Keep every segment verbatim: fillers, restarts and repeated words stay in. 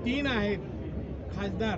तीन आहेत खासदार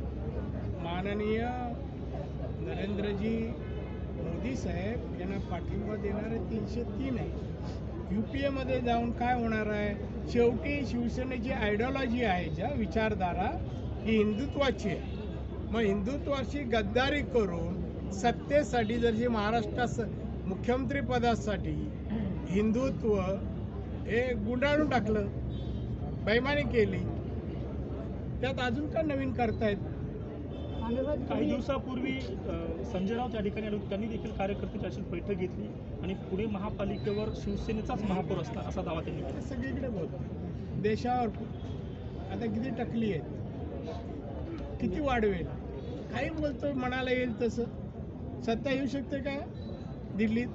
माननीय नरेंद्रजी मोदी साहेब यांना पाठिंबा देणारे तीनशे तीन आहे। यू पी एमध्ये जाऊन काय होणार आहे? शेवटी शिवसेनेची आयडिओलॉजी आहे, ज्या विचारधारा ही हिंदुत्वाची आहे। मग हिंदुत्वाची गद्दारी करून सत्तेसाठी जर जी महाराष्ट्रात मुख्यमंत्री पदासाठी हिंदुत्व हे गुंडाळून टाकलं, बेईमानी केली, त्यात अजून काय नवीन करतायत? काही दिवसापूर्वी संजय राऊत या ठिकाणी आले, त्यांनी देखील कार्यकर्त्यांची अशी बैठक घेतली आणि पुणे महापालिकेवर शिवसेनेचाच महापौर असणार असा दावा त्यांनी केला। सगळीकडे बोलतो देशावर आता किती टकली आहेत, किती वाढवेल, काही बोलतो मनाला येईल तसं। सत्ता येऊ शकते काय दिल्लीत?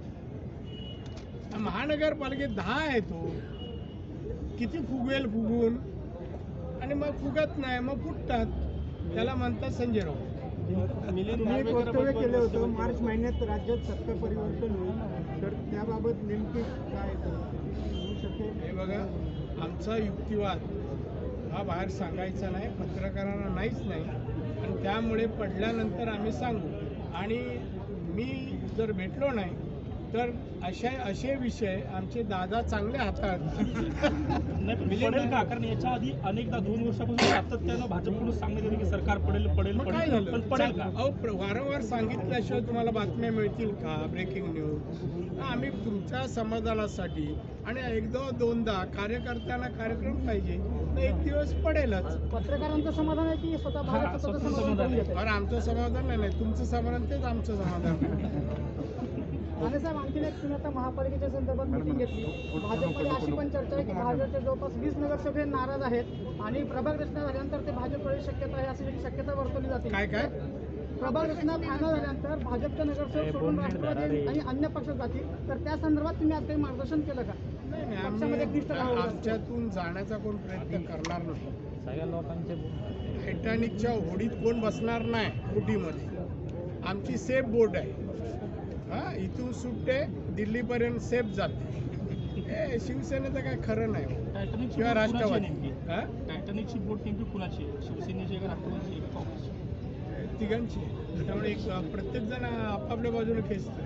महानगरपालिकेत दहा आहे, तो किती फुगवेल फुगून, आणि मग फुगत नाही, मग फुटतात, त्याला म्हणतात संजय राऊत। तुम्ही एक वक्तव्य केलं होतं मार्च महिन्यात राज्यात सत्ता परिवर्तन होईल, तर त्याबाबत नेमकी काय होऊ शकेल? हे बघा, आमचा युक्तिवाद हा बाहेर सांगायचा नाही, पत्रकारांना नाहीच नाही, आणि त्यामुळे पडल्यानंतर आम्ही सांगू। आणि मी जर भेटलो नाही तर अशा असे विषय आमचे दादा चांगले हाताळतात। पडेल का? कारण याच्या आधी अनेकदा दोन वर्षापासून सातत्यानं भाजपकडून सांगण्यात येते की सरकार पडेल पडेल पडेल, पण पडेल का? अहो, वारंवार सांगितल्याशिवाय तुम्हाला बातम्या मिळतील का? ब्रेकिंग न्यूज आम्ही तुमच्या समाधानासाठी, आणि एकदा दोनदा कार्यकर्त्यांना कार्यक्रम पाहिजे, तर एक दिवस पडेलच। पत्रकारांचं समाधान आहे की स्वतः भाजपचं समाधान आहे? अरे आमचं समाधान नाही, तुमचं समाधान तेच आमचं समाधान आहे। आणि साहेब, आणखीन एक तुम्ही आता महापालिकेच्या संदर्भात मिटिंग घेतली, भाजपमध्ये अशी पण चर्चा आहे की भाजपचे जवळपास वीस नगरसेवक नाराज आहेत आणि प्रभाग रचना झाल्यानंतर ते भाजपकडे शक्यता आहे अशी शक्यता वर्तवली जाते। काय काय प्रभाग रचना फायनल झाल्यानंतर भाजपचे नगरसेवक सोडून राष्ट्रवादी आणि अन्य पक्षात जातील, तर त्या संदर्भात तुम्ही आज काही मार्गदर्शन केलं का? नाही, आम्ही आमच्यातून जाण्याचा कोण प्रयत्न करणार नाही। सगळ्या लोकांचे टायटॅनिकच्या होडीत कोण बसणार नाही, बोटीमध्ये आमची सेफ बोट आहे। हा, इथून सुटते दिल्लीपर्यंत सेफ जाते। हे शिवसेनेचं काय खरं नाही किंवा राष्ट्रवादी। टायटॅनिकची बोट नेमकी कुणाची? शिवसेनेची का राष्ट्रवादीची का काँग्रेसची? तिघांची। त्यामुळे एक प्रत्येक जण आपापल्या बाजूने खेचतोय।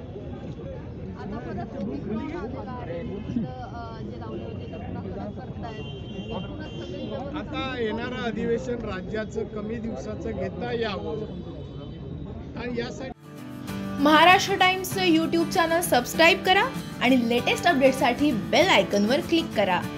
आता येणारं अधिवेशन राज्याचं कमी दिवसाचं घेता यावं, आणि यासाठी महाराष्ट्र टाइम्सचं यूट्यूब चॅनल सबस्क्राईब करा आणि लेटेस्ट अपडेटसाठी बेल आयकॉनवर क्लिक करा।